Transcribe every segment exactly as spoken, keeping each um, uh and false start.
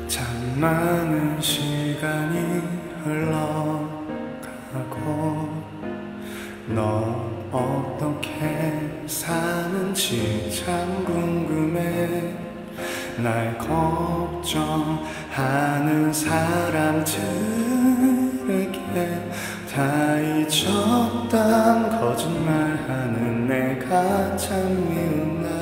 참 많은 시간이 흘러가고 너 어떻게 사는지 참 궁금해. 날 걱정하는 사람들에게 다 잊었단 거짓말하는 내가 참 미운 날.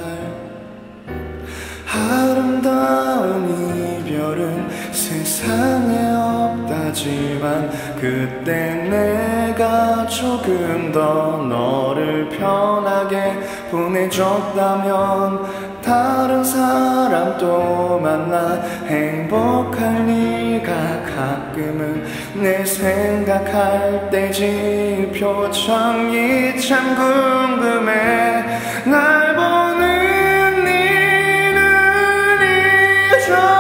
아름다운 이별은 세상에 없다지만 그때 내가 조금 더 너를 편하게 보내줬다면 다른 사람 또 만나 행복할 리가 가끔은 내 생각할 때지. 표정이 참 궁금해. 날 보는 네 눈이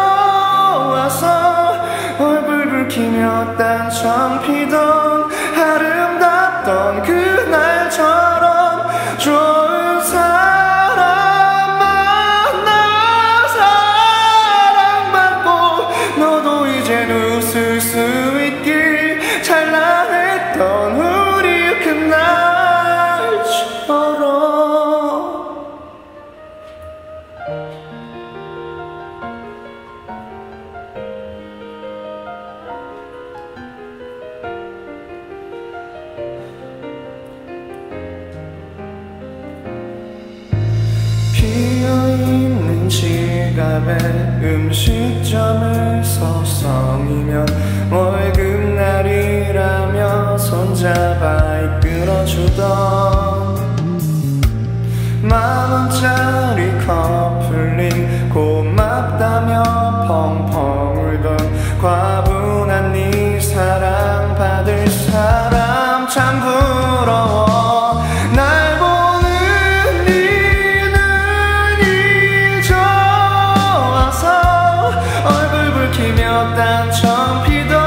좋아서 얼굴 붉히며 딴청 피던 아름답던 그날처럼 좋은 사람 만나 사랑받고 너도 이젠 웃을 수 있길. 찬란했던 우리 그날처럼. 비어있는 지갑에 음식점을 서성이면 월급날이라며 손잡아 이끌어주던 만원짜리 커플링 고맙다며 펑펑 울던 과분한 네 사랑받을 사람 참 부러워. 날 보는 네 눈이 좋아서 얼굴 붉히며 딴청 피던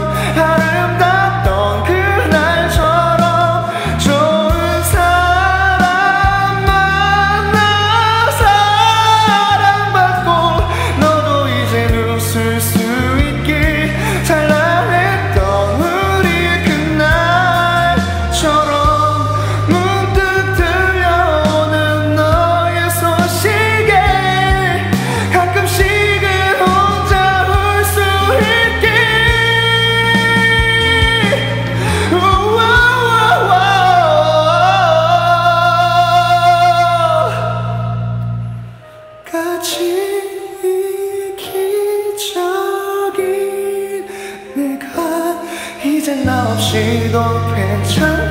아름답던 그날처럼 좋은 사람 만나 사랑받고 너도 이젠 웃을 수 있길. 찬란했던 우리 그날처럼. 문득 들려오는 너의 소식에 가끔씩은 혼자 울 수 있길. 우와와와. 같이 이기적인 내가 이젠 나 없이도 괜찮아.